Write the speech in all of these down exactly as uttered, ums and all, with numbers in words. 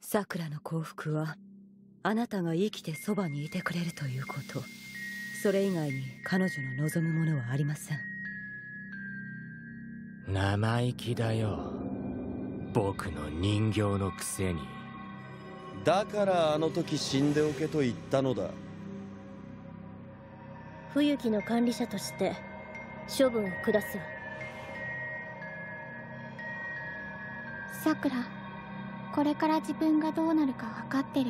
さくらの幸福はあなたが生きてそばにいてくれるということ。それ以外に彼女の望むものはありません。 生意気だよ、僕の人形のくせに。 だからあの時死んでおけと言ったのだ。 冬木の管理者として処分を下すわ。 さくら、これから自分がどうなるか分かってる？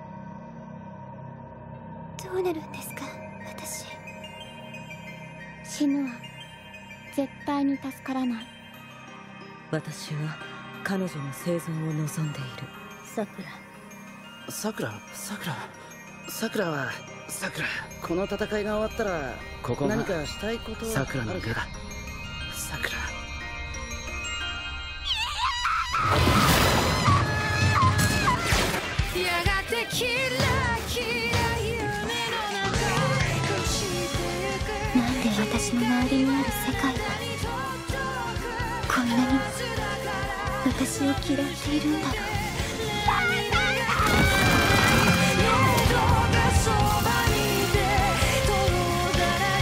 どうなるんですか、私。 死ぬわ。絶対に助からない。 私は彼女の生存を望んでいる。 さくら、 さくら、さくら、さくらは、さくら、この戦いが終わったら、ここ何かしたいことはさくらの家だ。 さくら。 やがてキラキラ夢の中朽ちてゆく。 なんで私の周りにある世界はこんなにも私を嫌っているんだろう。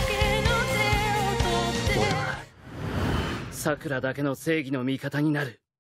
俺はさくらだけの正義の味方になる。